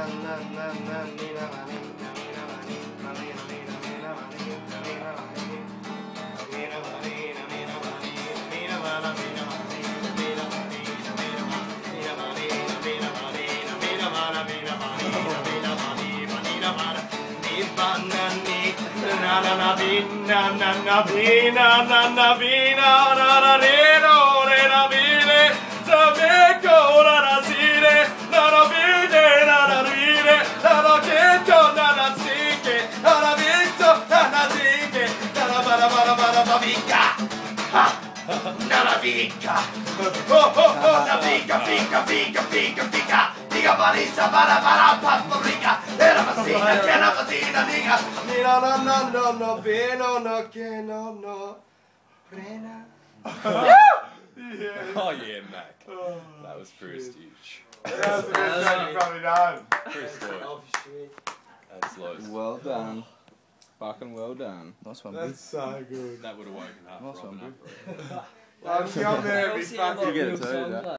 Oh yeah, Mac. That was prestige. That's the best thing you've probably done. That's low. Well done. Fucking well done. Nice one, That's so good. That would have woken up. Nice one, Robin up. Well, come there and be fucking. You get it too,